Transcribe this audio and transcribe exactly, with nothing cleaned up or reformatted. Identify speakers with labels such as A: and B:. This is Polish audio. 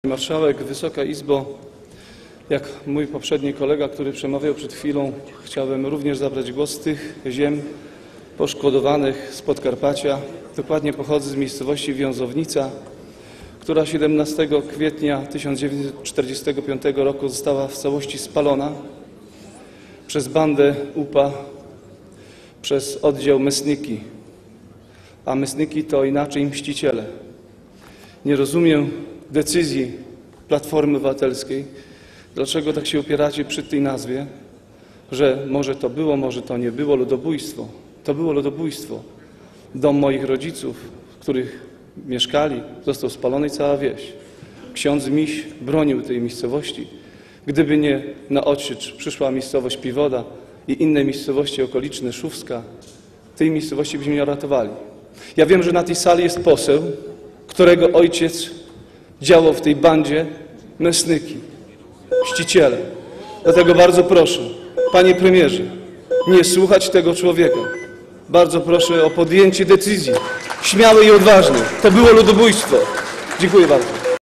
A: Marszałek, Wysoka Izbo, jak mój poprzedni kolega, który przemawiał przed chwilą, chciałbym również zabrać głos z tych ziem poszkodowanych z Podkarpacia. Dokładnie pochodzę z miejscowości Wiązownica, która siedemnastego kwietnia tysiąc dziewięćset czterdziestego piątego roku została w całości spalona przez bandę U P A, przez oddział Mesniki, a Mesniki to inaczej mściciele. Nie rozumiem decyzji Platformy Obywatelskiej, dlaczego tak się upieracie przy tej nazwie, że może to było, może to nie było ludobójstwo. To było ludobójstwo. Dom moich rodziców, w których mieszkali, został spalony i cała wieś. Ksiądz Miś bronił tej miejscowości. Gdyby nie na odsiecz przyszła miejscowość Piwoda i inne miejscowości okoliczne, Szówska, tej miejscowości byśmy nie ratowali. Ja wiem, że na tej sali jest poseł, którego ojciec działał w tej bandzie Mesniki, mściciele. Dlatego bardzo proszę, panie premierze, nie słuchać tego człowieka. Bardzo proszę o podjęcie decyzji, śmiałej i odważnej. To było ludobójstwo. Dziękuję bardzo.